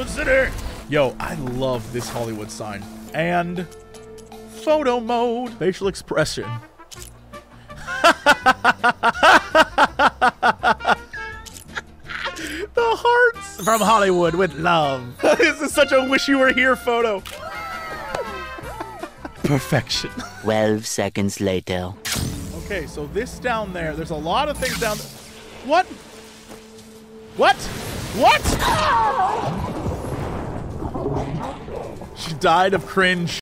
Hollywood City. Yo, I love this Hollywood sign. And photo mode. Facial expression. The hearts from Hollywood with love. This is such a wish you were here photo. Perfection. 12 seconds later. Okay, so this down there, there's a lot of things down there. What? What? What? She died of cringe.